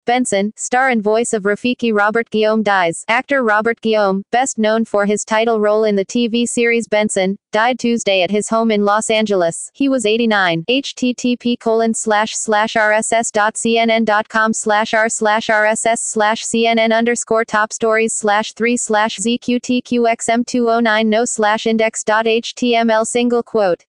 Benson, star and voice of Rafiki Robert Guillaume dies. Actor Robert Guillaume, best known for his title role in the TV series Benson, died Tuesday at his home in Los Angeles. He was 89. http://rss.cnn.com/r/rss/cnn_top stories/3/ZQTQXM209 no/index.html single quote